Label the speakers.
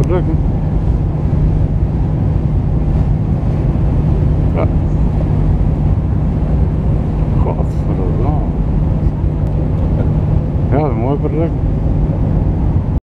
Speaker 1: het lukken. Ja. Godverdomme. Ja, dat is mooi voor het lukken.